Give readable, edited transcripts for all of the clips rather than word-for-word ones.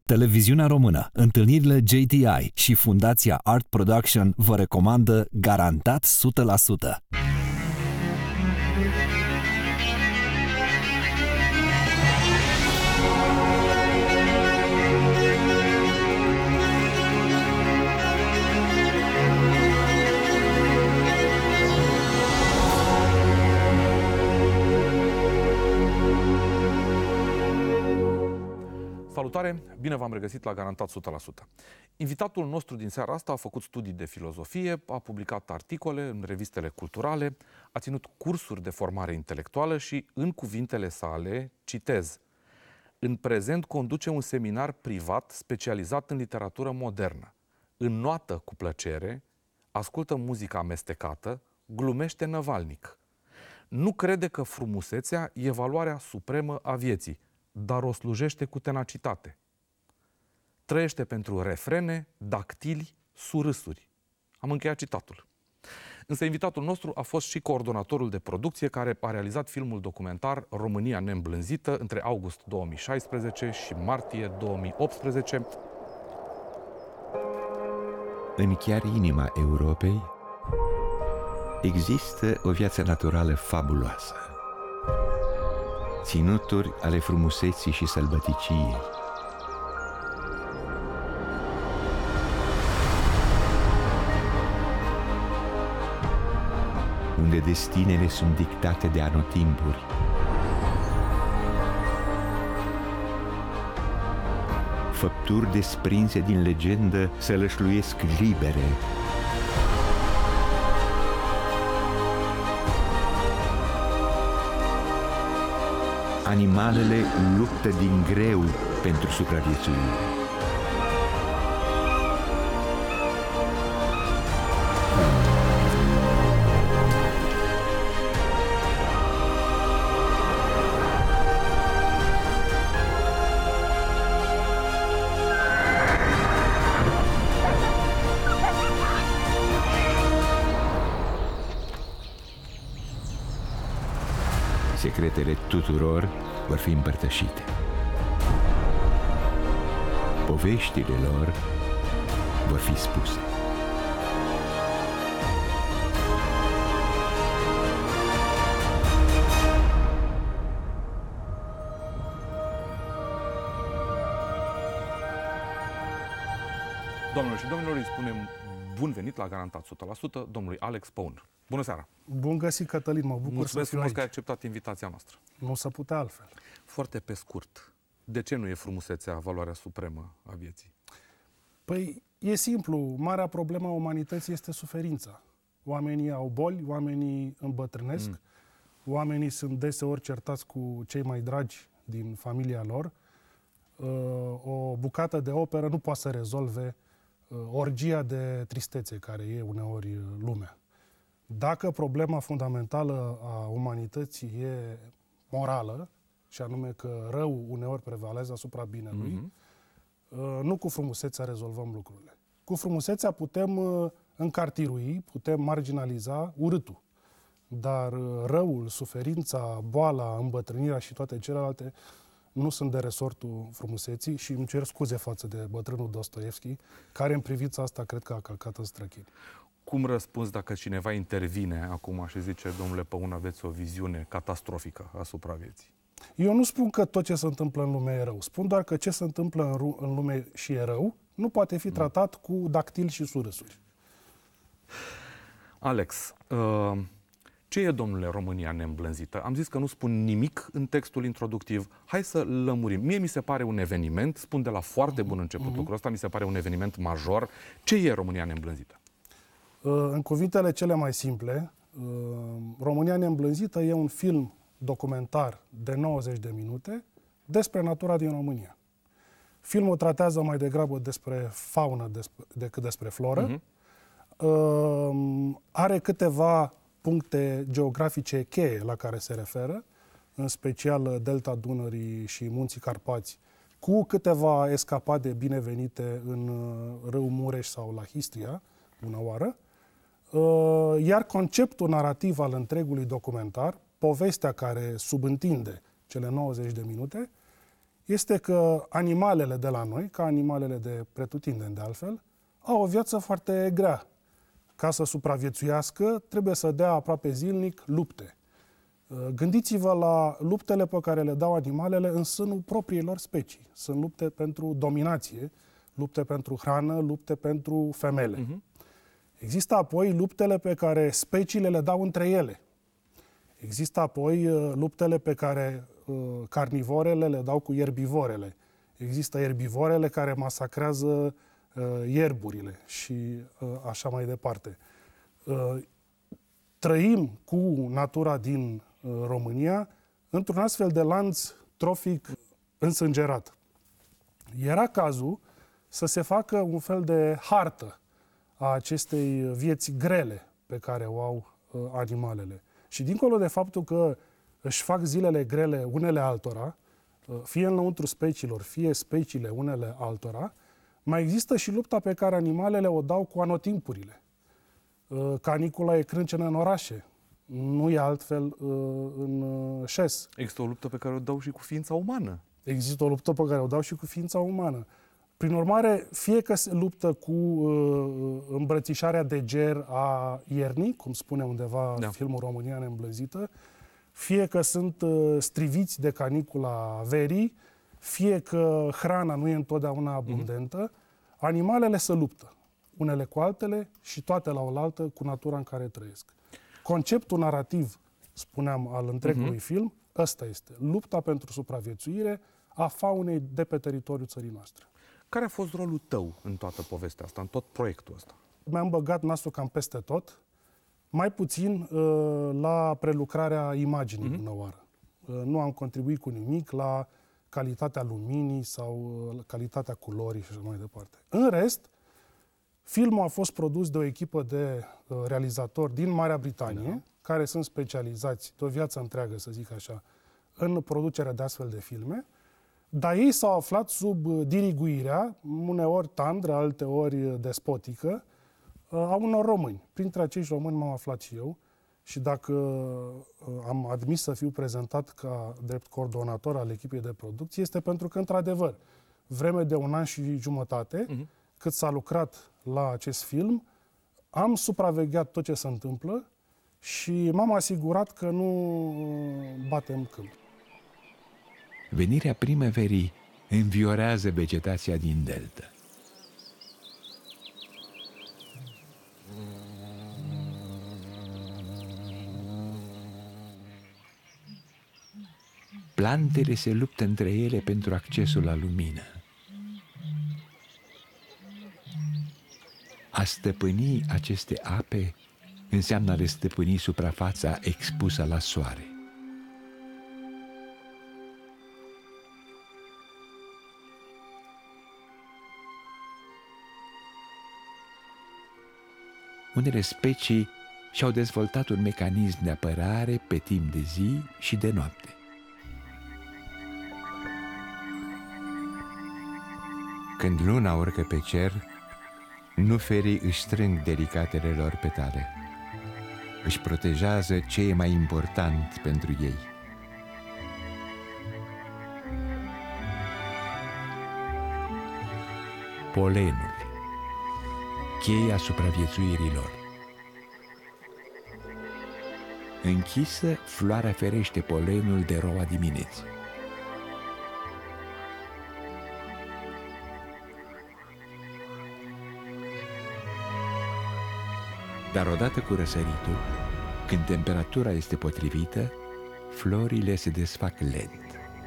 Televiziunea Română, întâlnirile JTI și Fundația Art Production vă recomandă garantat 100%. Salutare! Bine v-am regăsit la Garantat 100%. Invitatul nostru din seara asta a făcut studii de filozofie, a publicat articole în revistele culturale, a ținut cursuri de formare intelectuală și, în cuvintele sale, citez, în prezent conduce un seminar privat specializat în literatură modernă. Înnoată cu plăcere, ascultă muzică amestecată, glumește năvalnic. Nu crede că frumusețea e valoarea supremă a vieții, dar o slujește cu tenacitate. Trăiește pentru refrene, dactili, surâsuri. Am încheiat citatul. Însă invitatul nostru a fost și coordonatorul de producție care a realizat filmul documentar România neîmblânzită între august 2016 și martie 2018. În chiar inima Europei există o viață naturală fabuloasă. Ținuturi ale frumuseții și sălbăticiei. Unde destinele sunt dictate de anotimpuri. Făpturi desprinse din legendă sălășluiesc libere. Animalele luptă din greu pentru supraviețuire. Secretele tuturor vor fi împărtășite. Poveștile lor vor fi spuse. Doamnelor și domnilor, îi spunem bun venit la Garantat 100% domnului Alex Păun. Bună seara! Bun găsit, Cătălin, mă bucur Mulțumesc să fiu frumos aici. că ai acceptat invitația noastră. Nu se putea altfel. Foarte pe scurt, de ce nu e frumusețea valoarea supremă a vieții? Păi, e simplu. Marea problemă a umanității este suferința. Oamenii au boli, oamenii îmbătrânesc, oamenii sunt deseori certați cu cei mai dragi din familia lor. O bucată de operă nu poate să rezolve orgia de tristețe care e uneori lumea. Dacă problema fundamentală a umanității e morală, și anume că rău uneori prevalează asupra binelui, nu cu frumusețea rezolvăm lucrurile. Cu frumusețea putem încartirui, putem marginaliza urâtul. Dar răul, suferința, boala, îmbătrânirea și toate celelalte nu sunt de resortul frumuseții și îmi cer scuze față de bătrânul Dostoevski, care în privința asta cred că a călcat în străchini. Cum răspunzi dacă cineva intervine acum și zice, domnule Păun, aveți o viziune catastrofică asupra vieții? Eu nu spun că tot ce se întâmplă în lume e rău. Spun doar că ce se întâmplă în lume și e rău nu poate fi tratat cu dactili și surâsuri. Alex, ce e, domnule, România neîmblânzită? Am zis că nu spun nimic în textul introductiv. Hai să lămurim. Mie mi se pare un eveniment, spun de la foarte bun început lucrul ăsta, mi se pare un eveniment major. Ce e România neîmblânzită? În cuvintele cele mai simple, România neîmblânzită e un film documentar de 90 de minute despre natura din România. Filmul tratează mai degrabă despre faună decât despre floră. Are câteva puncte geografice cheie la care se referă, în special Delta Dunării și Munții Carpați, cu câteva escapade binevenite în râul Mureș sau la Histria, una oară. Iar conceptul narrativ al întregului documentar, povestea care subîntinde cele 90 de minute, este că animalele de la noi, ca animalele de pretutindeni de altfel, au o viață foarte grea. Ca să supraviețuiască, trebuie să dea aproape zilnic lupte. Gândiți-vă la luptele pe care le dau animalele în sânul propriilor specii. Sunt lupte pentru dominație, lupte pentru hrană, lupte pentru femele. Există apoi luptele pe care speciile le dau între ele. Există apoi luptele pe care carnivorele le dau cu ierbivorele. Există ierbivorele care masacrează ierburile și așa mai departe. Trăim cu natura din România într-un astfel de lanț trofic însângerat. Era cazul să se facă un fel de hartă a acestei vieți grele pe care o au animalele. Și dincolo de faptul că își fac zilele grele unele altora, fie înăuntru speciilor, fie speciile unele altora, mai există și lupta pe care animalele o dau cu anotimpurile. Canicula e crâncenă în orașe, nu e altfel în șes. Există o luptă pe care o dau și cu ființa umană. Există o luptă pe care o dau și cu ființa umană. Prin urmare, fie că se luptă cu îmbrățișarea de ger a iernii, cum spune undeva filmul România neîmblânzită, fie că sunt striviți de canicula verii, fie că hrana nu e întotdeauna abundentă, animalele se luptă unele cu altele și toate la oaltă cu natura în care trăiesc. Conceptul narrativ, spuneam, al întregului film, ăsta este. Lupta pentru supraviețuire a faunei de pe teritoriul țării noastre. Care a fost rolul tău în toată povestea asta, în tot proiectul ăsta? Mi-am băgat nasul cam peste tot, mai puțin la prelucrarea imaginii bună oară. Nu am contribuit cu nimic la calitatea luminii sau calitatea culorii și așa mai departe. În rest, filmul a fost produs de o echipă de realizatori din Marea Britanie, care sunt specializați de o viață întreagă, să zic așa, în producerea de astfel de filme, dar ei s-au aflat sub diriguirea, uneori tandră, alteori despotică, a unor români. Printre acești români m-am aflat și eu și dacă am admis să fiu prezentat ca drept coordonator al echipei de producție, este pentru că, într-adevăr, vreme de 1 an și jumătate, cât s-a lucrat la acest film, am supravegheat tot ce se întâmplă și m-am asigurat că nu batem câmp. Venirea primăverii înviorează vegetația din delta. Plantele se luptă între ele pentru accesul la lumină. A stăpâni aceste ape înseamnă a le stăpâni suprafața expusă la soare. Unele specii și-au dezvoltat un mecanism de apărare pe timp de zi și de noapte. Când luna urcă pe cer, nuferii își strâng delicatele lor petale. Își protejează ce e mai important pentru ei. Polenul, cheia supraviețuirii lor. Închisă, floarea ferește polenul de roa dimineții. Dar odată cu răsăritul, când temperatura este potrivită, florile se desfac lent.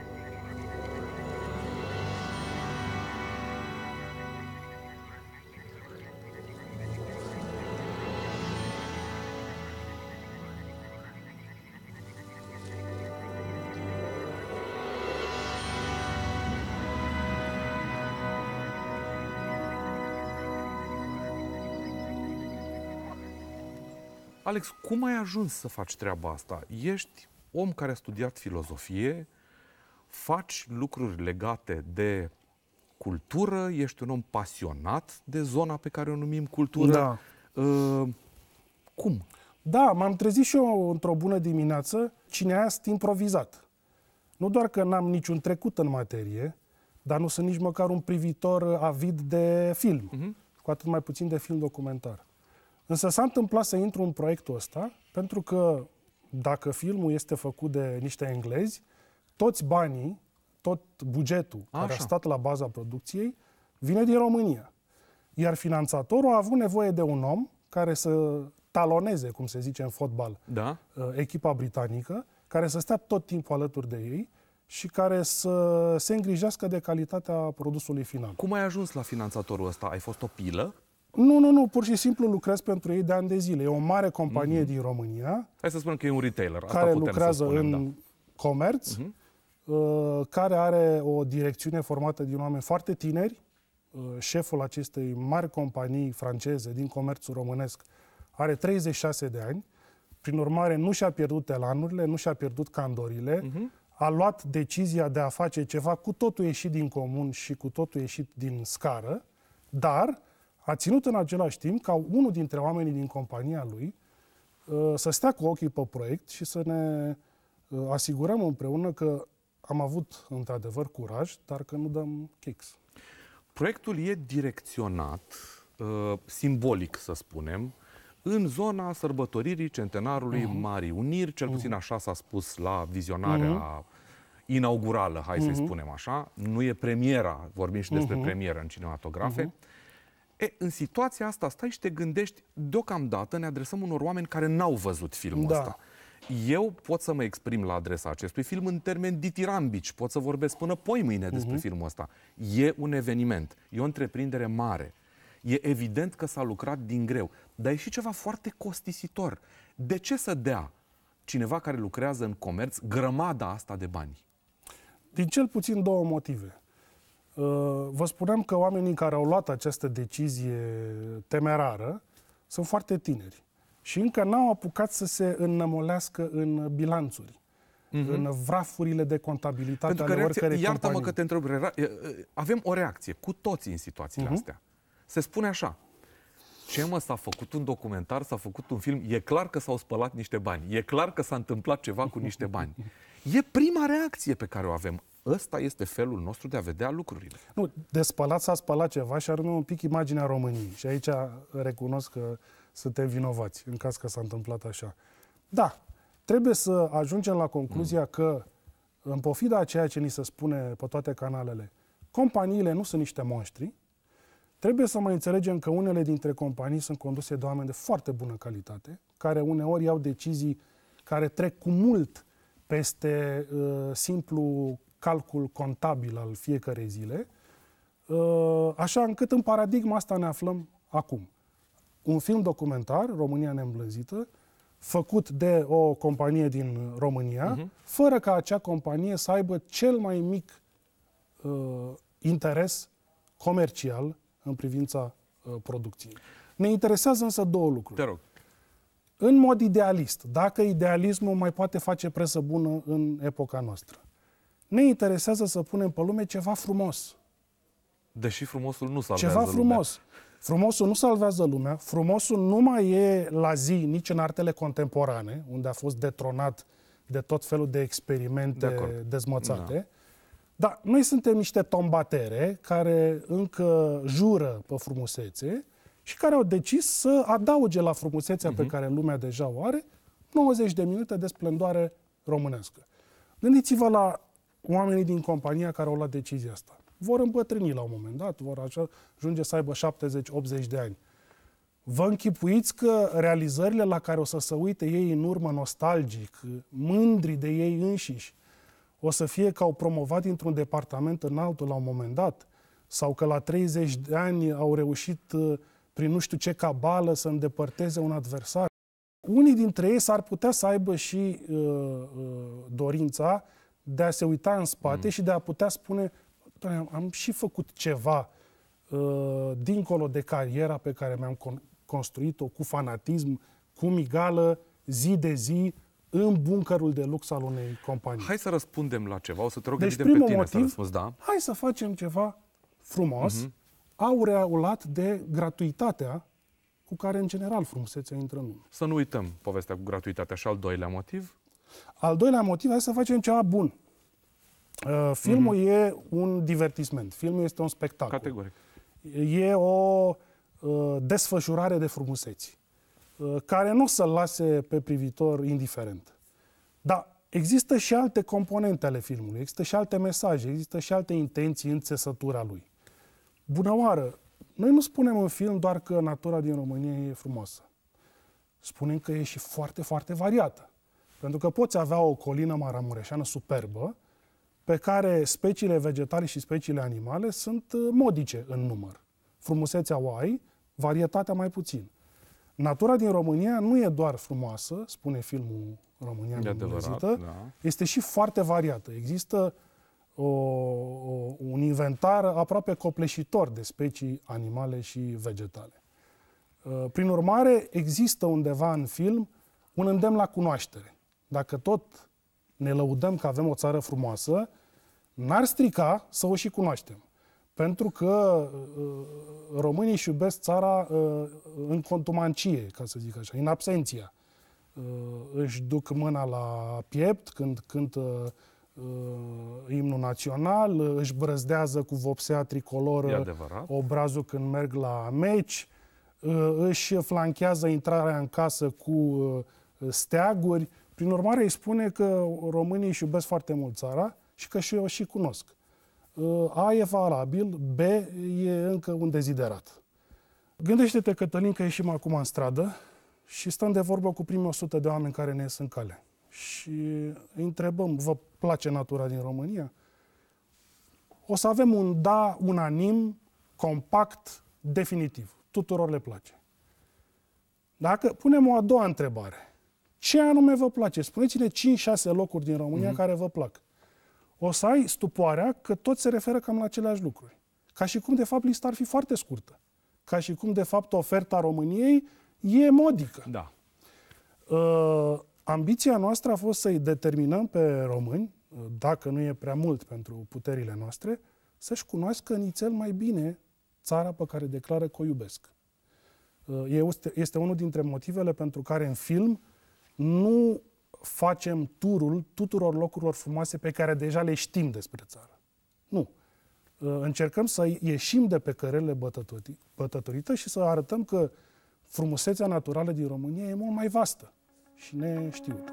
Alex, cum ai ajuns să faci treaba asta? Ești om care a studiat filozofie, faci lucruri legate de cultură, ești un om pasionat de zona pe care o numim cultură. Da. Cum? Da, m-am trezit și eu într-o bună dimineață, cineast improvizat. nu doar că n-am niciun trecut în materie, dar nu sunt nici măcar un privitor avid de film, cu atât mai puțin de film documentar. Însă s-a întâmplat să intru în proiectul ăsta, pentru că dacă filmul este făcut de niște englezi, toți banii, tot bugetul care a stat la baza producției, vine din România. Iar finanțatorul a avut nevoie de un om care să taloneze, cum se zice în fotbal, echipa britanică, care să stea tot timpul alături de ei și care să se îngrijească de calitatea produsului final. Cum ai ajuns la finanțatorul ăsta? Ai fost o pilă? Nu, pur și simplu lucrez pentru ei de ani de zile. E o mare companie din România. Hai să spunem că e un retailer. Asta care putem lucrează să spunem, în comerț, care are o direcțiune formată din oameni foarte tineri. Șeful acestei mari companii franceze din comerțul românesc are 36 de ani. Prin urmare, nu și-a pierdut elanurile, nu și-a pierdut candorile. A luat decizia de a face ceva cu totul ieșit din comun și cu totul ieșit din scară, dar a ținut în același timp ca unul dintre oamenii din compania lui să stea cu ochii pe proiect și să ne asigurăm împreună că am avut într-adevăr curaj, dar că nu dăm kicks. Proiectul e direcționat, simbolic să spunem, în zona sărbătoririi centenarului Marii Uniri, cel puțin așa s-a spus la vizionarea inaugurală, hai să-i spunem așa. Nu e premiera, vorbim și despre premieră în cinematografe. În situația asta stai și te gândești, deocamdată ne adresăm unor oameni care n-au văzut filmul ăsta. Eu pot să mă exprim la adresa acestui film în termeni ditirambici, pot să vorbesc până poimâine despre filmul ăsta. E un eveniment, e o întreprindere mare. E evident că s-a lucrat din greu, dar e și ceva foarte costisitor. De ce să dea cineva care lucrează în comerț grămada asta de bani? Din cel puțin două motive. Vă spuneam că oamenii care au luat această decizie temerară sunt foarte tineri și încă n-au apucat să se înnămolească în bilanțuri, în vrafurile de contabilitate ale oricărei companii. Iartă-mă că te întreb, avem o reacție cu toții în situațiile astea. Se spune așa: ce mă, s-a făcut un documentar, s-a făcut un film, e clar că s-au spălat niște bani, e clar că s-a întâmplat ceva cu niște bani. E prima reacție pe care o avem. Ăsta este felul nostru de a vedea lucrurile. Nu, de spălat s-a spălat ceva și arună un pic imaginea României. Și aici recunosc că suntem vinovați, în caz că s-a întâmplat așa. Da, trebuie să ajungem la concluzia că, în pofida a ceea ce ni se spune pe toate canalele, companiile nu sunt niște monștri. Trebuie să mai înțelegem că unele dintre companii sunt conduse de oameni de foarte bună calitate, care uneori iau decizii care trec cu mult peste simplu calcul contabil al fiecărei zile, așa încât în paradigma asta ne aflăm acum. Un film documentar, România neîmblânzită, făcut de o companie din România, fără ca acea companie să aibă cel mai mic interes comercial în privința producției. Ne interesează însă două lucruri. Te rog. În mod idealist, dacă idealismul mai poate face presă bună în epoca noastră, ne interesează să punem pe lume ceva frumos. Deși frumosul nu salvează ceva frumos. Lumea. Frumosul nu salvează lumea, frumosul nu mai e la zi nici în artele contemporane, unde a fost detronat de tot felul de experimente dezmățate. Da. Dar noi suntem niște tombatere care încă jură pe frumusețe și care au decis să adauge la frumusețea pe care lumea deja o are 90 de minute de splendoare românească. Gândiți-vă la oamenii din compania care au luat decizia asta. Vor îmbătrâni la un moment dat, vor ajunge să aibă 70-80 de ani. Vă închipuiți că realizările la care o să se uite ei în urmă nostalgic, mândri de ei înșiși, o să fie că au promovat dintr-un departament în altul la un moment dat, sau că la 30 de ani au reușit prin nu știu ce cabală să îndepărteze un adversar. Unii dintre ei s-ar putea să aibă și dorința de a se uita în spate și de a putea spune: am și făcut ceva dincolo de cariera pe care mi-am construit-o cu fanatism, cu migală, zi de zi, în buncărul de lux al unei companii. Hai să răspundem la ceva. O să te rog, deci, evident, pe tine motiv, să răspunzi, da? Hai să facem ceva frumos, aureolat de gratuitatea cu care, în general, frumusețea intră în lume. Să nu uităm povestea cu gratuitatea. Și al doilea motiv? Al doilea motiv, hai să facem ceva bun. Filmul e un divertisment, filmul este un spectacol. Categoric. E o desfășurare de frumuseți, care nu o să-l lase pe privitor indiferent. Dar există și alte componente ale filmului, există și alte mesaje, există și alte intenții în țesătura lui. Bună oară, noi nu spunem în film doar că natura din România e frumoasă. Spunem că e și foarte, foarte variată. Pentru că poți avea o colină maramureșeană superbă, pe care speciile vegetale și speciile animale sunt modice în număr. Frumusețea o ai, varietatea mai puțin. Natura din România nu e doar frumoasă, spune filmul România Îmbunătățită, este și foarte variată. Există un inventar aproape copleșitor de specii animale și vegetale. Prin urmare, există undeva în film un îndemn la cunoaștere. Dacă tot ne lăudăm că avem o țară frumoasă, n-ar strica să o și cunoaștem. Pentru că românii își iubesc țara în contumancie, ca să zic așa, în absenția. Își duc mâna la piept când cântă imnul național, își brăzdează cu vopsea tricoloră obrazul când merg la meci, își flanchează intrarea în casă cu steaguri. Prin urmare, îi spune că românii își iubesc foarte mult țara și că și eu și cunosc. A e valabil, B e încă un deziderat. Gândește-te, Cătălin, că ieșim acum în stradă și stăm de vorbă cu primii 100 de oameni care ne ies în cale. Și îi întrebăm, vă place natura din România? O să avem un da unanim, compact, definitiv. Tuturor le place. Dacă punem o a doua întrebare, ce anume vă place? Spuneți-ne 5-6 locuri din România care vă plac. O să ai stupoarea că tot se referă cam la aceleași lucruri. Ca și cum, de fapt, lista ar fi foarte scurtă. Ca și cum, de fapt, oferta României e modică. Da. Ambiția noastră a fost să-i determinăm pe români, dacă nu e prea mult pentru puterile noastre, să-și cunoască nițel mai bine țara pe care declară că o iubesc. Este unul dintre motivele pentru care în film nu facem turul tuturor locurilor frumoase pe care deja le știm despre țară. Nu. Încercăm să ieșim de pe cărele bătătorită și să arătăm că frumusețea naturală din România e mult mai vastă și neștiută.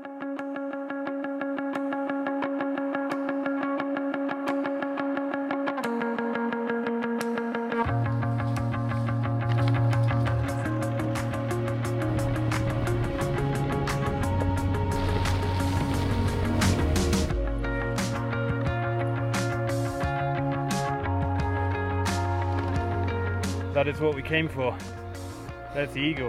That is what we came for. There's the eagle.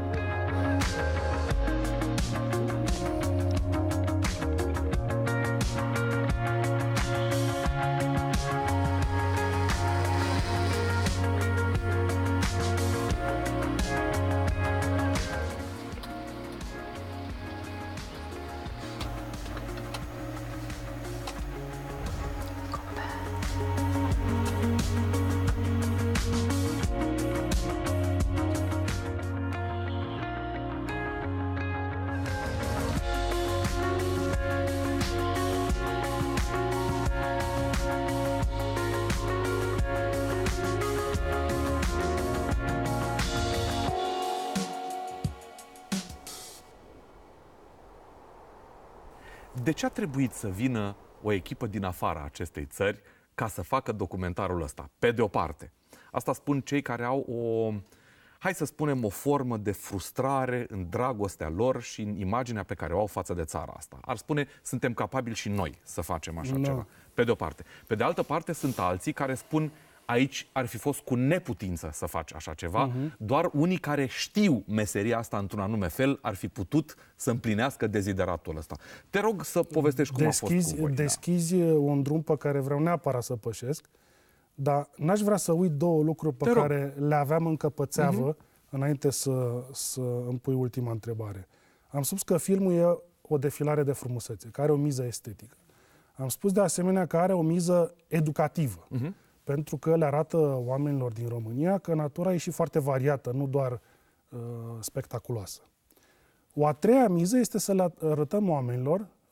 De ce a trebuit să vină o echipă din afara acestei țări ca să facă documentarul ăsta? Pe de o parte. Asta spun cei care au hai să spunem, o formă de frustrare în dragostea lor și în imaginea pe care o au față de țara asta. Ar spune, suntem capabili și noi să facem așa ceva. Pe de o parte. Pe de altă parte, sunt alții care spun, aici ar fi fost cu neputință să faci așa ceva. Doar unii care știu meseria asta într-un anume fel ar fi putut să împlinească dezideratul ăsta. Te rog să povestești cum a fost cu voi. Deschizi un drum pe care vreau neapărat să pășesc, dar n-aș vrea să uit două lucruri pe care le aveam încă pe țeavă înainte să îmi pui ultima întrebare. Am spus că filmul e o defilare de frumusețe, care are o miză estetică. Am spus de asemenea că are o miză educativă. Pentru că le arată oamenilor din România că natura e și foarte variată, nu doar spectaculoasă. O a treia miză este să le arătăm oamenilor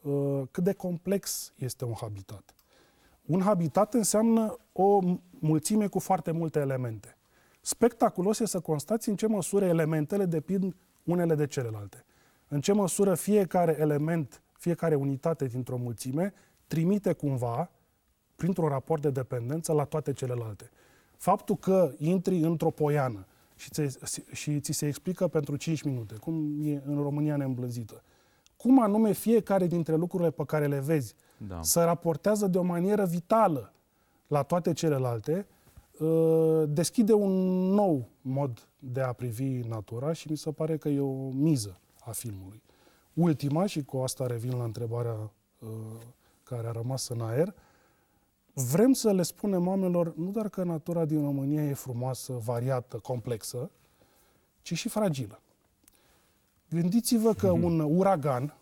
cât de complex este un habitat. Un habitat înseamnă o mulțime cu foarte multe elemente. Spectaculos e să constați în ce măsură elementele depind unele de celelalte. În ce măsură fiecare element, fiecare unitate dintr-o mulțime trimite cumva, printr-un raport de dependență, la toate celelalte. Faptul că intri într-o poiană și ți se explică pentru 5 minute, cum e în România neîmblânzită, cum anume fiecare dintre lucrurile pe care le vezi se raportează de o manieră vitală la toate celelalte, deschide un nou mod de a privi natura și mi se pare că e o miză a filmului. Ultima, și cu asta revin la întrebarea care a rămas în aer, vrem să le spunem oamenilor nu doar că natura din România e frumoasă, variată, complexă, ci și fragilă. Gândiți-vă că un uragan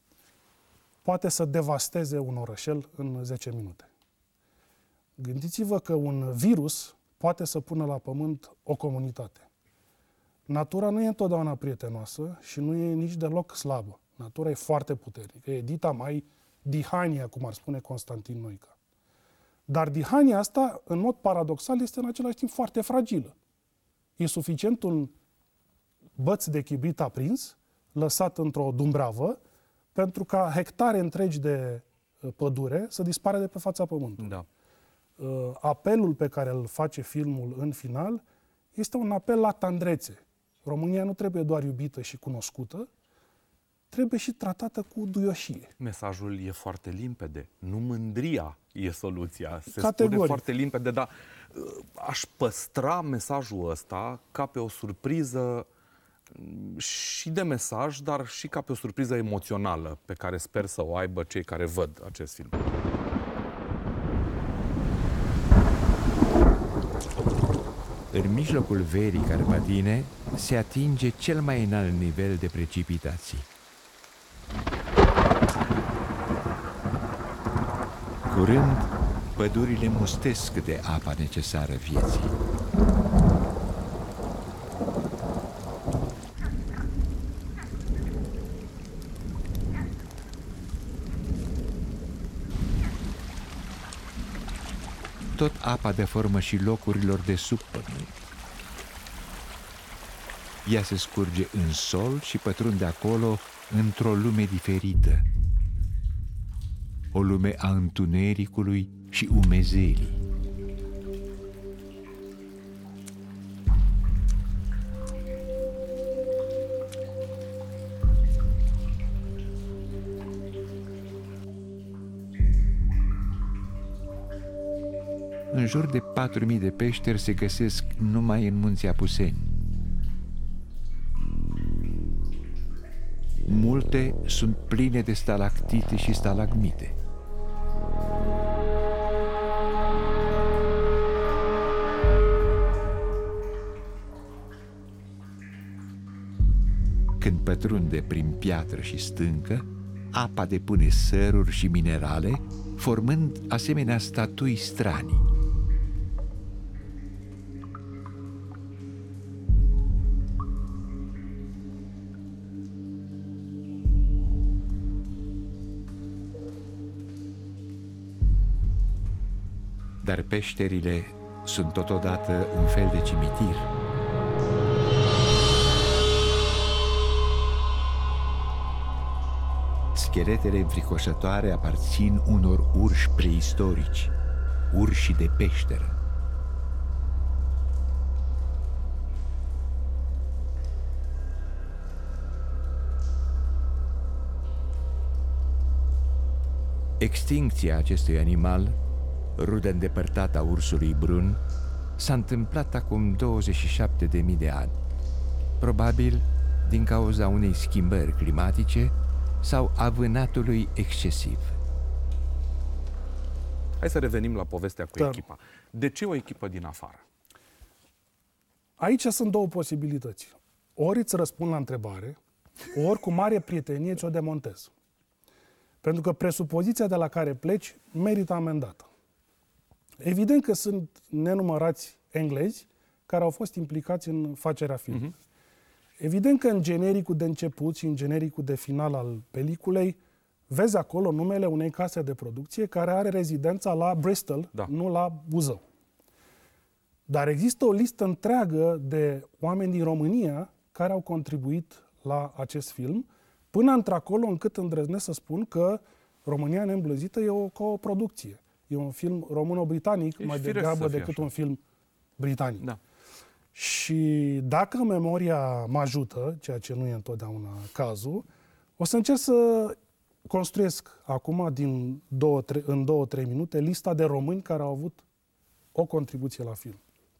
poate să devasteze un orășel în 10 minute. Gândiți-vă că un virus poate să pună la pământ o comunitate. Natura nu e întotdeauna prietenoasă și nu e nici deloc slabă. Natura e foarte puternică. E dita mai dihania, cum ar spune Constantin Noica. Dar dihania asta, în mod paradoxal, este în același timp foarte fragilă. E suficient un băț de chibrit aprins, lăsat într-o dumbravă, pentru ca hectare întregi de pădure să dispare de pe fața pământului. Da. Apelul pe care îl face filmul în final este un apel la tandrețe. România nu trebuie doar iubită și cunoscută, trebuie și tratată cu duioșie. Mesajul e foarte limpede. Nu mândria e soluția. Se Categoric. spune foarte limpede, dar aș păstra mesajul ăsta ca pe o surpriză și de mesaj, dar și ca pe o surpriză emoțională pe care sper să o aibă cei care văd acest film. În mijlocul verii carpatine se atinge cel mai înalt nivel de precipitații. Curând, pădurile mustesc de apa necesară vieții. Tot apa dă formă și locurilor de sub pământ. Ea se scurge în sol și pătrunde acolo într-o lume diferită. O lume a întunericului și umezelii. În jur de 4.000 de peșteri se găsesc numai în Munții Apuseni. Multe sunt pline de stalactite și stalagmite. Când pătrunde prin piatră și stâncă, apa depune săruri și minerale, formând asemenea statui stranii. Dar peșterile sunt totodată un fel de cimitir. Scheletele înfricoșătoare aparțin unor urși preistorici, urși de peșteră. Extincția acestui animal, rudă îndepărtată a ursului brun, s-a întâmplat acum 27.000 de ani, probabil din cauza unei schimbări climatice sau a vânatului excesiv. Hai să revenim la povestea cu echipa. De ce o echipă din afară? Aici sunt două posibilități. Ori îți răspund la întrebare, ori cu mare prietenie ți-o demontez. Pentru că presupoziția de la care pleci merită amendată. Evident că sunt nenumărați englezi care au fost implicați în facerea filmului. Evident că în genericul de început și în genericul de final al peliculei vezi acolo numele unei case de producție care are rezidența la Bristol, nu la Buzău. Dar există o listă întreagă de oameni din România care au contribuit la acest film, până într-acolo încât îndrăznesc să spun că România neîmblăzită e o coproducție. E un film româno-britanic mai degrabă decât un film britanic. Da. Și dacă memoria mă ajută, ceea ce nu e întotdeauna cazul, o să încerc să construiesc acum în 2-3 minute lista de români care au avut o contribuție la film.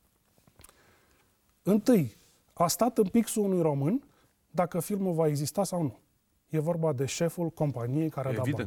Întâi, a stat în pixul unui român dacă filmul va exista sau nu. E vorba de șeful companiei care a dat bani.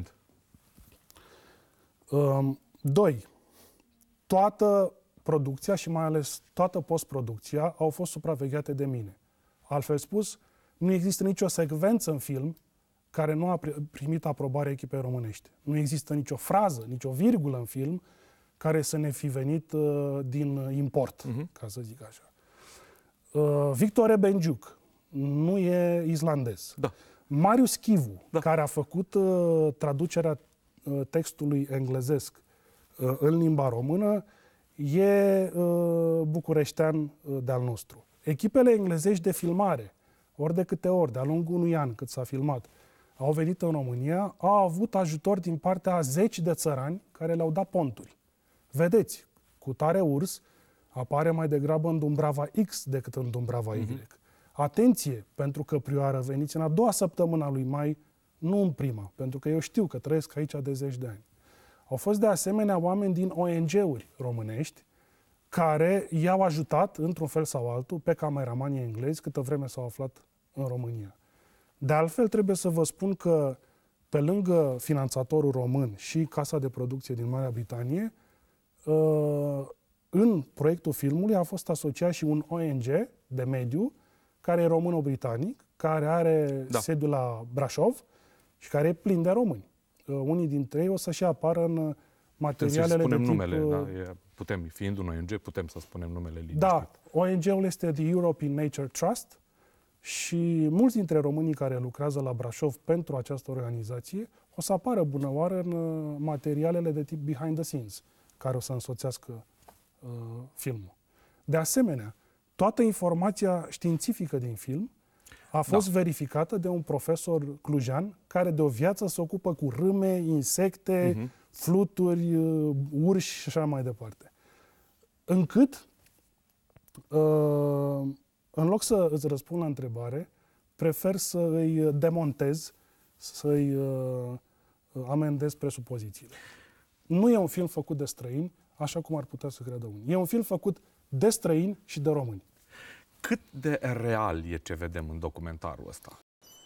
Doi, toată producția și mai ales toată postproducția au fost supravegheate de mine. Altfel spus, nu există nicio secvență în film care nu a primit aprobarea echipei românești. Nu există nicio frază, nicio virgulă în film care să ne fi venit din import, ca să zic așa. Victor Rebenjuc nu e islandez. Da. Marius Chivu, care a făcut traducerea textului englezesc în limba română, e bucureștean de-al nostru. Echipele englezești de filmare, ori de câte ori, de-a lungul unui an cât s-a filmat, au venit în România, au avut ajutor din partea a 10 de țărani care le-au dat ponturi. Vedeți, cu tare urs apare mai degrabă în Dumbrava X decât în Dumbrava Y. Atenție, pentru că Prioară, veniți în a doua săptămână a lui mai, nu în prima, pentru că eu știu că trăiesc aici de 10 de ani. Au fost de asemenea oameni din ONG-uri românești care i-au ajutat, într-un fel sau altul, pe cameramanii englezi câtă vreme s-au aflat în România. De altfel, trebuie să vă spun că, pe lângă finanțatorul român și Casa de Producție din Marea Britanie, în proiectul filmului a fost asociat și un ONG de mediu, care e româno-britanic, care are sediul la Brașov și care e plin de români. Unii dintre ei o să și apară în materialele spunem de tip... numele, putem, fiind un ONG, putem să spunem numele liniștit. Da, ONG-ul este The European Nature Trust și mulți dintre românii care lucrează la Brașov pentru această organizație o să apară bunăoară în materialele de tip behind the scenes, care o să însoțească filmul. De asemenea, toată informația științifică din film a fost verificată de un profesor clujan care de o viață se ocupă cu râme, insecte, fluturi, urși și așa mai departe. Încât, în loc să îți răspund la întrebare, prefer să îi demontez, să-i amendez presupozițiile. Nu e un film făcut de străini, așa cum ar putea să creadă unii. E un film făcut de străini și de români. Cât de real e ce vedem în documentarul ăsta?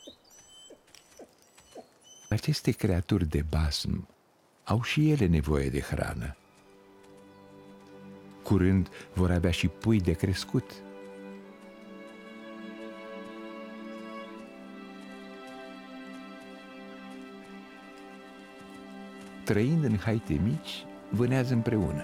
Aceste creaturi de basm au și ele nevoie de hrană. Curând vor avea și pui de crescut. Trăind în haite mici, vânează împreună.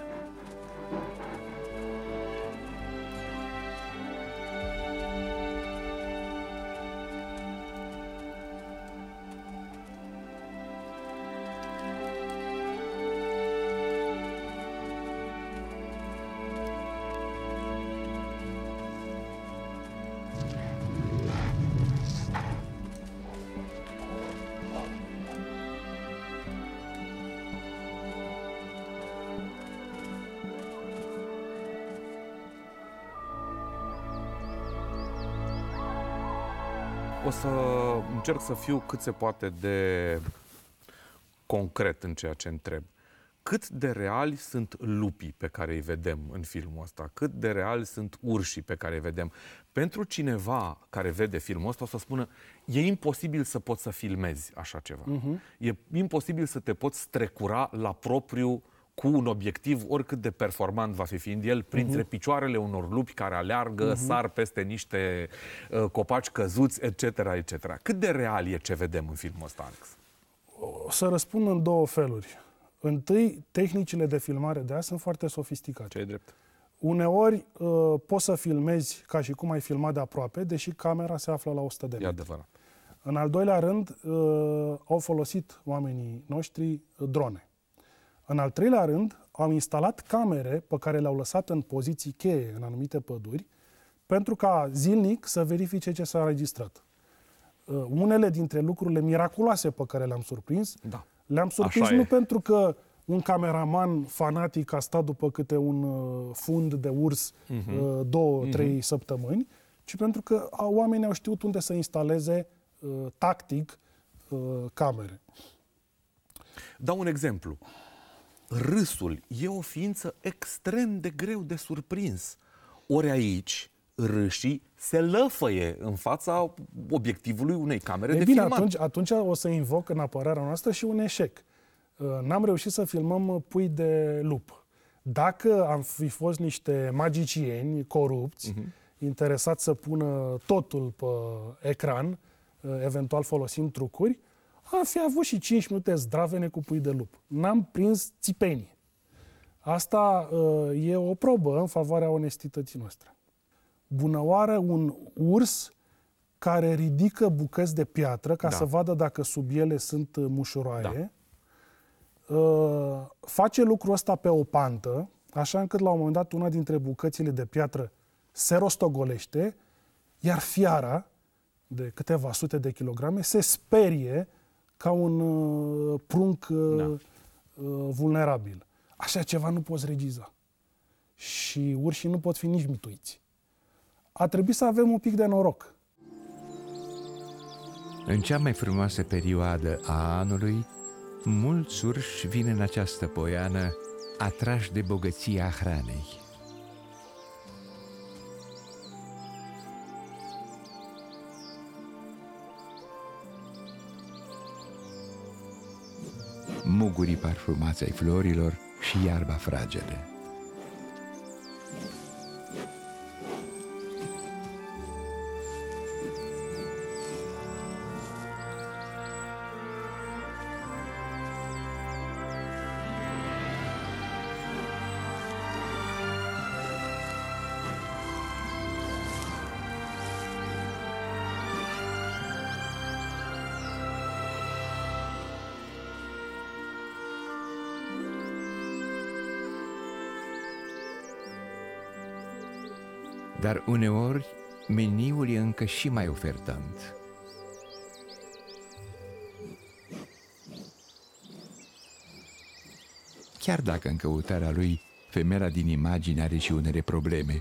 O să încerc să fiu cât se poate de concret în ceea ce întreb. Cât de reali sunt lupii pe care îi vedem în filmul ăsta? Cât de reali sunt urșii pe care îi vedem? Pentru cineva care vede filmul ăsta o să spună, e imposibil să poți să filmezi așa ceva. E imposibil să te poți strecura la propriu cu un obiectiv, oricât de performant va fi fiind el, printre picioarele unor lupi care aleargă, sar peste niște copaci căzuți, etc., etc. Cât de real e ce vedem în filmul ăsta, Alex? O să răspund în două feluri. Întâi, tehnicile de filmare de azi sunt foarte sofisticate. Ce-i drept? Uneori poți să filmezi ca și cum ai filmat de aproape, deși camera se află la 100 de metri. E adevărat. În al doilea rând, au folosit oamenii noștri drone. În al treilea rând, au instalat camere pe care le-au lăsat în poziții cheie în anumite păduri, pentru ca zilnic să verifice ce s-a înregistrat. Unele dintre lucrurile miraculoase pe care le-am surprins, le-am surprins nu pentru că un cameraman fanatic a stat după câte un fund de urs 2-3 săptămâni, ci pentru că oamenii au știut unde să instaleze tactic camere. Dau un exemplu. Râsul e o ființă extrem de greu de surprins. Ori aici, râșii se lăfăie în fața obiectivului unei camere de filmat. Atunci o să invoc în apărarea noastră și un eșec. N-am reușit să filmăm pui de lup. Dacă am fi fost niște magicieni corupți, interesați să pună totul pe ecran, eventual folosind trucuri, am fi avut și 5 minute zdravene cu pui de lup. N-am prins țipenii. Asta e o probă în favoarea onestității noastre. Bunăoară un urs care ridică bucăți de piatră ca să vadă dacă sub ele sunt mușuroaie, face lucrul ăsta pe o pantă, așa încât la un moment dat una dintre bucățile de piatră se rostogolește, iar fiara, de câteva sute de kilograme, se sperie ca un prunc vulnerabil. Așa ceva nu poți regiza. Și urșii nu pot fi nici mituiți. A trebuit să avem un pic de noroc. În cea mai frumoasă perioadă a anului, mulți urși vin în această poiană atrași de bogăția hranei. Mugurii parfumați ai florilor și iarba fragedă. Dar uneori, meniul e încă și mai ofertant. Chiar dacă în căutarea lui, femeia din imagine are și unele probleme.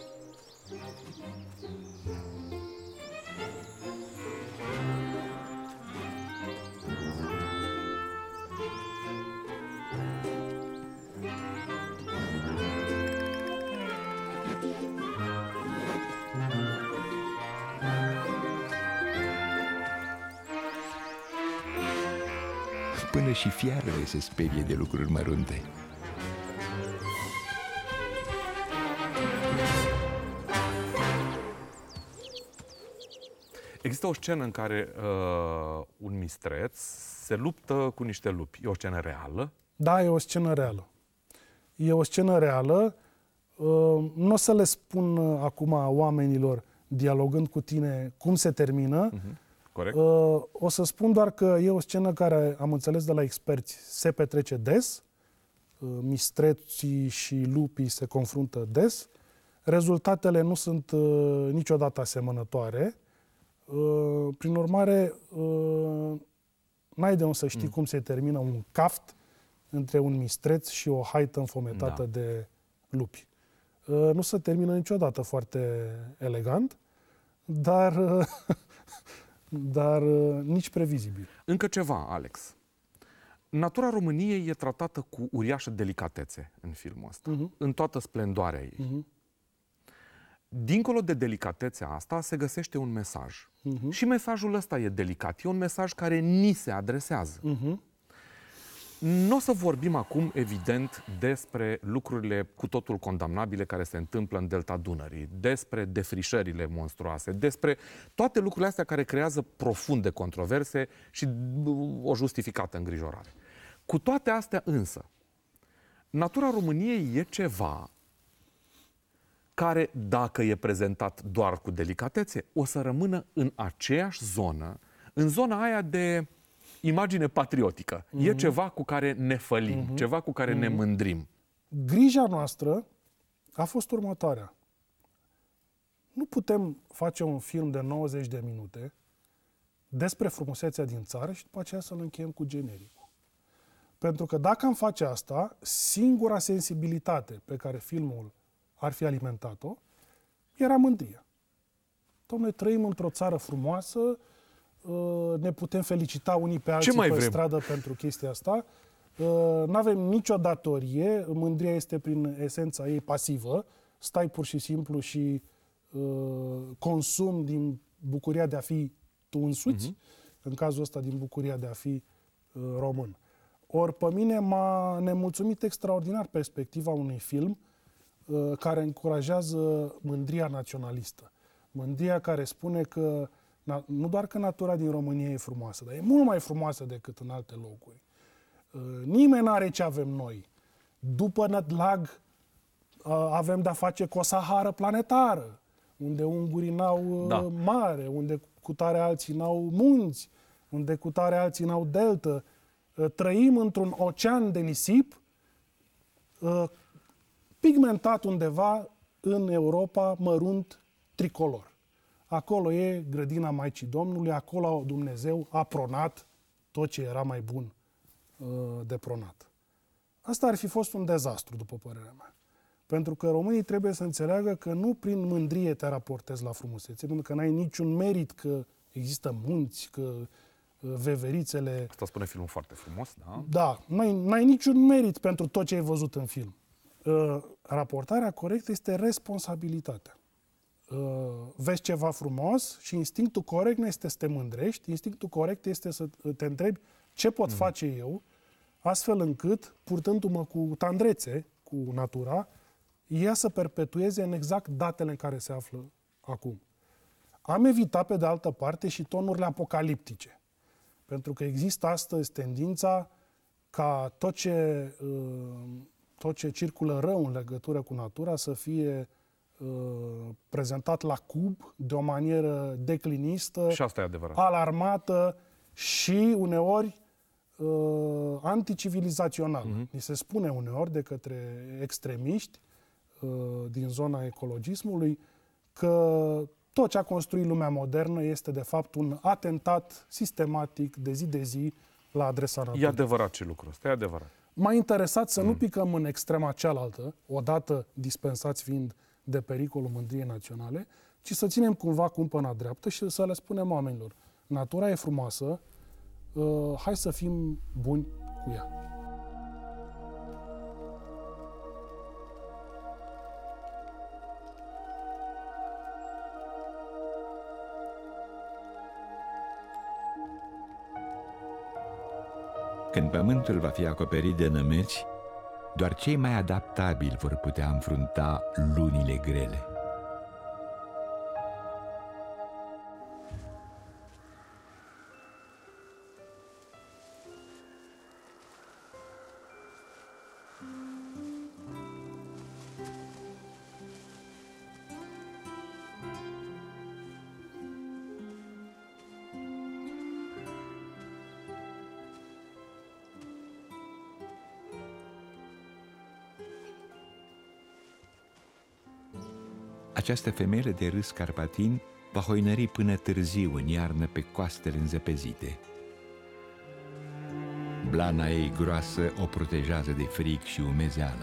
Până și fiarele se sperie de lucruri mărunte. Există o scenă în care un mistreț se luptă cu niște lupi. E o scenă reală? Da, e o scenă reală. E o scenă reală. Nu o să le spun acum oamenilor, dialogând cu tine, cum se termină. Corect. O să spun doar că e o scenă care, am înțeles de la experți, se petrece des. Mistreții și lupii se confruntă des. Rezultatele nu sunt niciodată asemănătoare. Prin urmare, n-ai de unde să știi cum se termină un caft între un mistreț și o haită înfometată de lupi. Nu se termină niciodată foarte elegant, dar nici previzibil. Încă ceva, Alex. Natura României e tratată cu uriașă delicatețe în filmul ăsta, în toată splendoarea ei. Dincolo de delicatețea asta se găsește un mesaj. Și mesajul ăsta e delicat. E un mesaj care ni se adresează. Nu o să vorbim acum, evident, despre lucrurile cu totul condamnabile care se întâmplă în delta Dunării, despre defrișările monstruoase, despre toate lucrurile astea care creează profunde controverse și o justificată îngrijorare. Cu toate astea însă, natura României e ceva care, dacă e prezentat doar cu delicatețe, o să rămână în aceeași zonă în zona aia de imagine patriotică. E ceva cu care ne fălim, ceva cu care ne mândrim. Grija noastră a fost următoarea. Nu putem face un film de 90 de minute despre frumusețea din țară și după aceea să-l încheiem cu genericul. Pentru că dacă am face asta, singura sensibilitate pe care filmul ar fi alimentat-o era mândria. Noi trăim într-o țară frumoasă, ne putem felicita unii pe alții pe stradă pentru chestia asta. N-avem nicio datorie, mândria este prin esența ei pasivă, stai pur și simplu și consumi din bucuria de a fi tu însuți, în cazul ăsta din bucuria de a fi român. Ori pe mine m-a nemulțumit extraordinar perspectiva unui film care încurajează mândria naționalistă. Mândria care spune că nu doar că natura din România e frumoasă, dar e mult mai frumoasă decât în alte locuri. Nimeni n-are ce avem noi. După Nădlag avem de-a face cu o Sahară planetară, unde ungurii n-au mare, unde cu tare alții n-au munți, unde cu tare alții n-au deltă. Trăim într-un ocean de nisip pigmentat undeva în Europa, mărunt, tricolor. Acolo e grădina Maicii Domnului, acolo Dumnezeu a pronat tot ce era mai bun de pronat. Asta ar fi fost un dezastru, după părerea mea. Pentru că românii trebuie să înțeleagă că nu prin mândrie te raportezi la frumusețe, pentru că n-ai niciun merit că există munți, că veverițele... Asta spune filmul foarte frumos, da? Da, n-ai niciun merit pentru tot ce ai văzut în film. Raportarea corectă este responsabilitatea. Vezi ceva frumos și instinctul corect nu este să te mândrești, instinctul corect este să te întrebi ce pot face eu, astfel încât, purtându-mă cu tandrețe, cu natura, ea să perpetueze în exact datele în care se află acum. Am evitat, pe de altă parte, și tonurile apocaliptice. Pentru că există astăzi tendința ca tot ce circulă rău în legătură cu natura să fie prezentat la cub de o manieră declinistă, și asta e adevărat, alarmată și uneori anticivilizațională. Ni se spune uneori de către extremiști din zona ecologismului că tot ce a construit lumea modernă este de fapt un atentat sistematic de zi de zi la adresa naturii. E adevărat ce lucru ăsta, e adevărat. M-a interesat să nu picăm în extrema cealaltă, odată dispensați fiind de pericolul mândriei naționale, ci să ținem cumva cumpăna dreaptă și să le spunem oamenilor: natura e frumoasă, hai să fim buni cu ea. Când pământul va fi acoperit de nămeți, doar cei mai adaptabili vor putea înfrunta lunile grele. Această femeie de râs carpatin va hoinări până târziu în iarnă pe coastele înzăpezite. Blana ei groasă o protejează de frig și umezeală.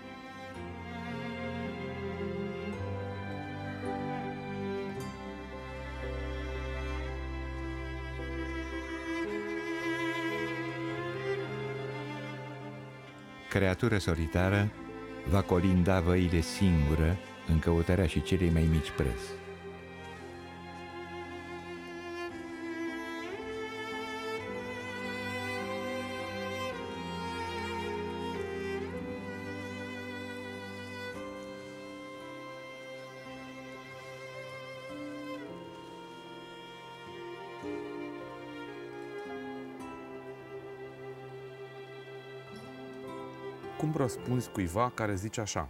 Creatură solitară va colinda văile singură în căutarea și celei mai mici prăzi. Cum răspunzi cuiva care zice așa: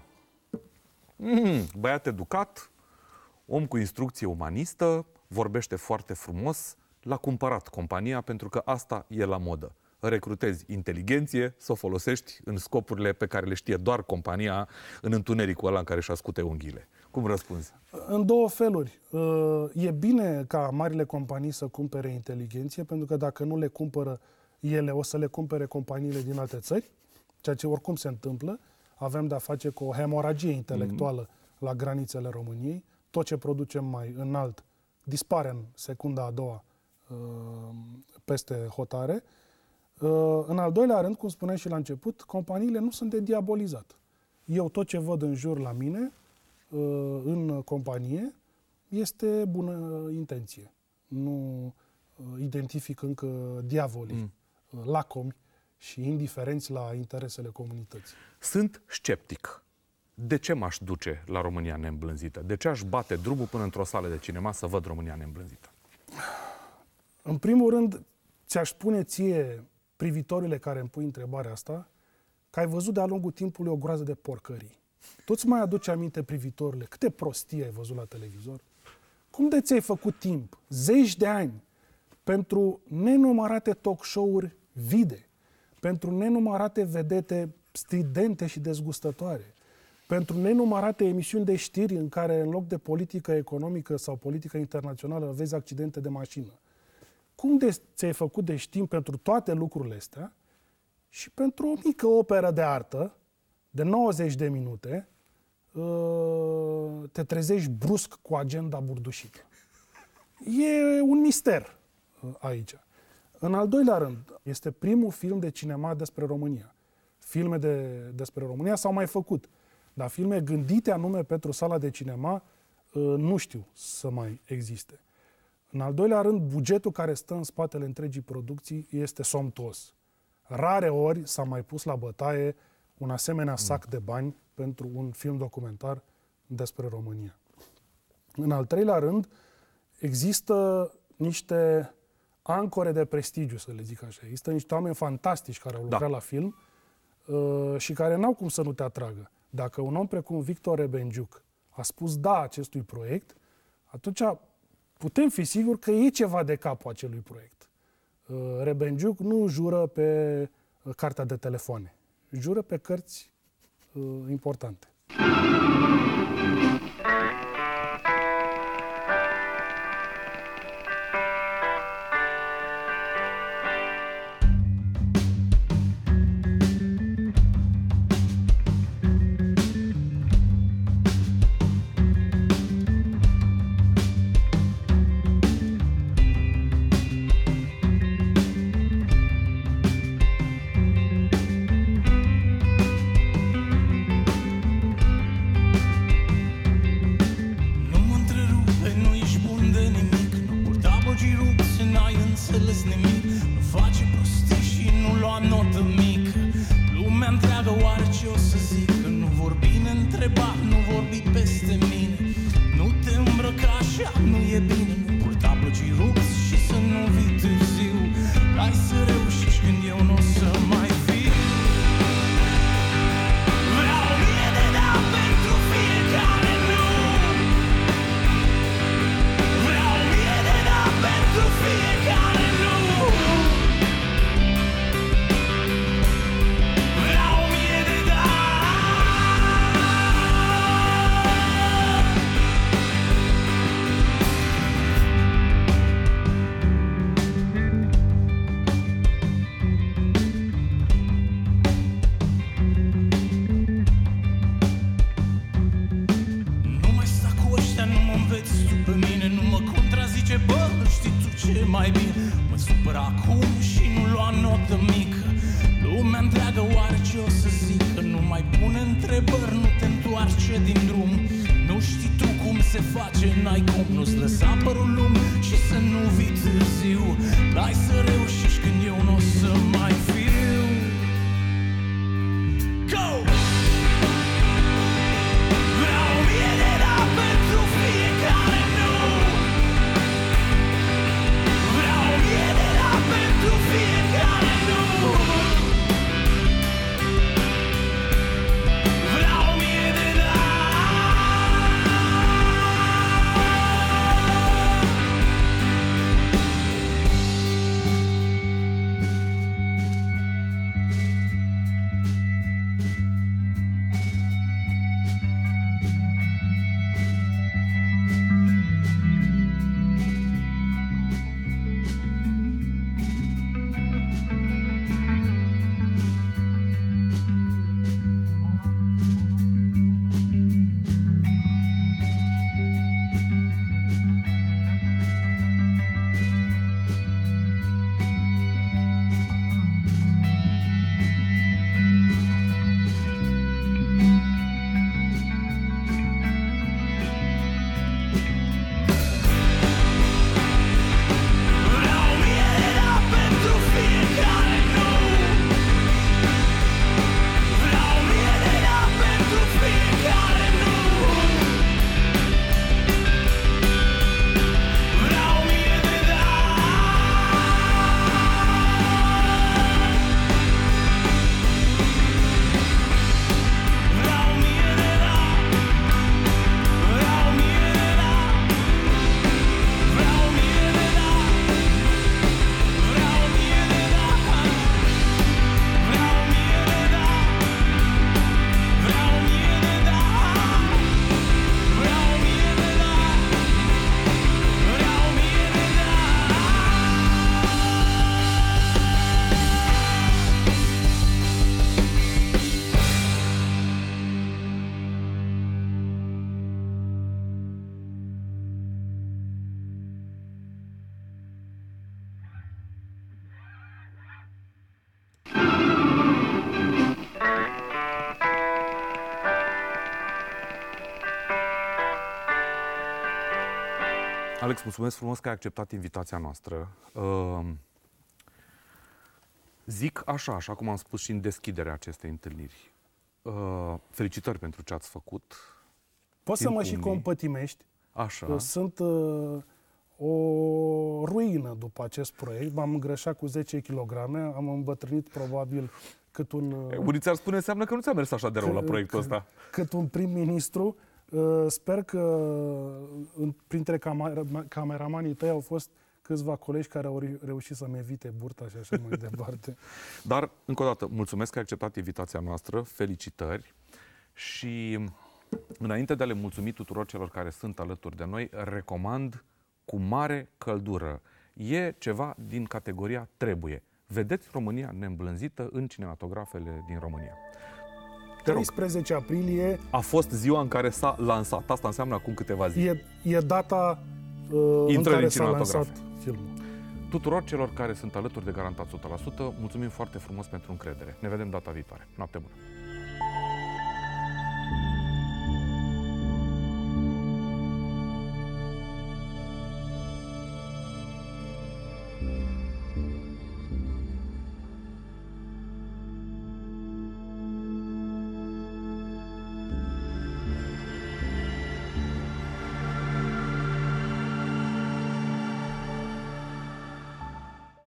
băiat educat, om cu instrucție umanistă, vorbește foarte frumos, l-a cumpărat compania pentru că asta e la modă. Recrutezi inteligenție, să o folosești în scopurile pe care le știe doar compania, în întunericul ăla în care își ascute unghiile. Cum răspunzi? În două feluri. E bine ca marile companii să cumpere inteligenție, pentru că dacă nu le cumpără ele, o să le cumpere companiile din alte țări, ceea ce oricum se întâmplă. Avem de-a face cu o hemoragie intelectuală la granițele României. Tot ce producem mai înalt dispare în secunda a doua peste hotare. În al doilea rând, cum spuneam și la început, companiile nu sunt de diabolizat. Eu tot ce văd în jur la mine, în companie, este bună intenție. Nu identific încă diavolii, lacomi și indiferenți la interesele comunității. Sunt sceptic. De ce m-aș duce la România neîmblânzită? De ce aș bate drumul până într-o sală de cinema să văd România neîmblânzită? În primul rând, ți-aș spune ție, privitorile care îmi pui întrebarea asta, că ai văzut de-a lungul timpului o groază de porcării. Tu-ți mai aduci aminte, privitorile, câte prostii ai văzut la televizor? Cum de ți-ai făcut timp, zeci de ani, pentru nenumărate talk show-uri vide, pentru nenumărate vedete stridente și dezgustătoare, pentru nenumărate emisiuni de știri în care, în loc de politică economică sau politică internațională, vezi accidente de mașină. Cum ți-ai făcut de timp pentru toate lucrurile astea și pentru o mică operă de artă de 90 de minute te trezești brusc cu agenda burdușită? E un mister aici. În al doilea rând, este primul film de cinema despre România. Filme despre România s-au mai făcut, dar filme gândite anume pentru sala de cinema nu știu să mai existe. În al doilea rând, bugetul care stă în spatele întregii producții este somptuos. Rare ori s-a mai pus la bătaie un asemenea sac de bani pentru un film documentar despre România. În al treilea rând, există niște ancore de prestigiu, să le zic așa. Există niște oameni fantastici care au lucrat la film și care n-au cum să nu te atragă. Dacă un om precum Victor Rebenjuc a spus da acestui proiect, atunci putem fi siguri că e ceva de capul acelui proiect. Rebenjuc nu jură pe cartea de telefoane, jură pe cărți importante. Alex, mulțumesc frumos că ai acceptat invitația noastră. Zic așa cum am spus și în deschiderea acestei întâlniri. Felicitări pentru ce ați făcut. Poți să mă și compătimești. Așa. Sunt o ruină după acest proiect. M-am îngrășat cu 10 kg, am îmbătrânit probabil cât un... Unii ți-ar spune, înseamnă că nu ți-a mers așa de rău la proiectul ăsta. Cât un prim-ministru. Sper că printre cameramanii tăi au fost câțiva colegi care au reușit să-mi evite burta și așa mai departe. Dar, încă o dată, mulțumesc că ai acceptat invitația noastră, felicitări și înainte de a le mulțumi tuturor celor care sunt alături de noi, recomand cu mare căldură. E ceva din categoria trebuie. Vedeți România neîmblânzită în cinematografele din România. 13 aprilie a fost ziua în care s-a lansat. Asta înseamnă acum câteva zile. E data în care s-a lansat filmul. Tuturor celor care sunt alături de Garantat 100%, mulțumim foarte frumos pentru încredere. Ne vedem data viitoare. Noapte bună!